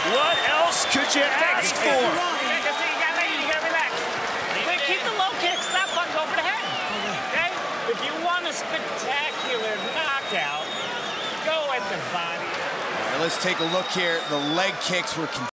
What else could you ask for? You gotta relax. Wait, keep the low kicks. That fun. Go for the head. Okay? If you want a spectacular knockout, go at the body. All right, let's take a look here. The leg kicks were